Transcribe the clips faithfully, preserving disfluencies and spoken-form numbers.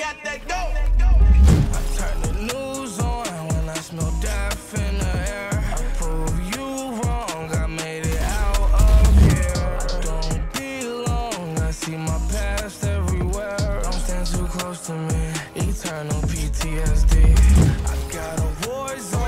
got that dope. I turn the news on when I smell death in the air. I prove you wrong, I made it out of here. I don't belong, I see my past everywhere. Don't stand too close to me, eternal P T S D. I got a war zone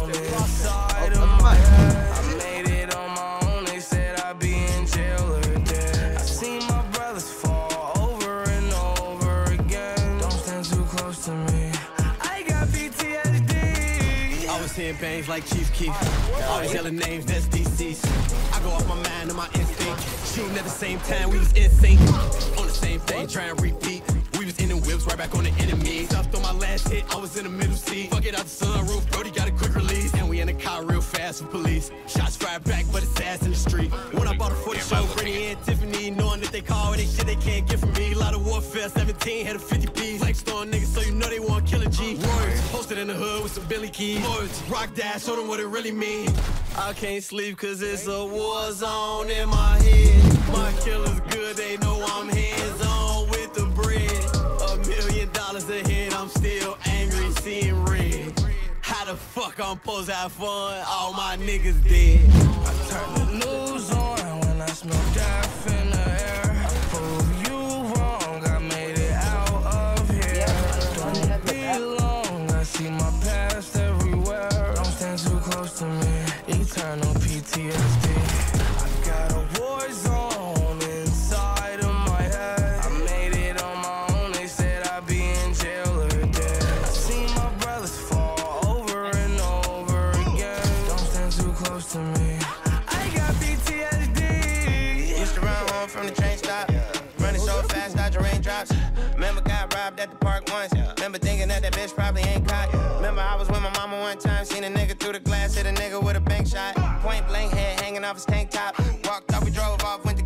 inside of my head. I made it on my own, they said I'd be in jail or dead. I seen my brothers fall over and over again. Don't stand too close to me, I got P T S D. I was hearing bangs like Chief Keef. Always yelling names, that's D C's. I go off my mind and my instinct. Shooting at the same time, we was in sync. On the same thing, trying to repeat. We was in the whips, right back on the enemy. Stuffed on my last hit, I was in the middle seat. Fuck it out the sunroof, Brody got a quick release. And we in the car real fast with police. Shots fired back, but it's ass in the street. When I bought a for the show, Brittany and Tiffany, knowing that they call they shit they can't get from me. A lot of warfare, seventeen, had a fifty piece. Flex on niggas, so you know they want killing G. Warriors, posted in the hood with some Billy Keys. Lords, rock dash, show them what it really mean. I can't sleep cause it's a war zone in my head. My killer's good, they know I'm hands on with the bread. A million dollars ahead, I'm still angry, seeing red. How the fuck I'm supposed to have fun? All my niggas dead. I turn the news on when I smell death in the air. I prove you wrong, I made it out of here. I don't belong, I see my past everywhere. Don't stand too close to me, eternal P T S D. I got a war zone inside of my head. I made it on my own, they said I'd be in jail or dead. I seen my brothers fall over and over again. Don't stand too close to me, I got P T S D. Used to run home from the train stop, running so fast, dodging raindrops. Remember got robbed at the park once. Remember thinking that that bitch probably ain't caught. Remember I was with my mama one time, seen a nigga through the glass, hit a nigga with a bank shot. Point blank head hanging off his tank top. Walked off, we drove off, went to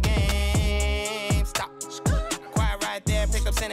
game. Stop. Quiet right there, pick up San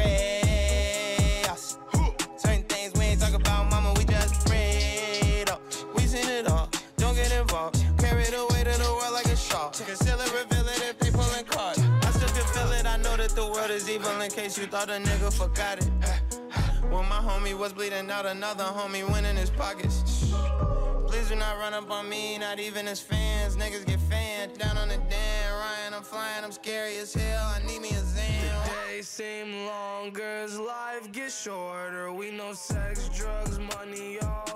Andreas. Certain things we ain't talk about, mama, we just afraid of. We seen it all, don't get involved. Carry the weight of the world like a shawl. Conceal it, reveal it if they pulling cards. I still can feel it, I know that the world is evil in case you thought a nigga forgot it. When my homie was bleeding out, another homie went in his pockets. Please do not run up on me, not even as fans. Niggas get fanned down on the damn Ryan. I'm flying, I'm scary as hell. I need me a Zan. The days seem longer as life gets shorter. We know sex, drugs, money, all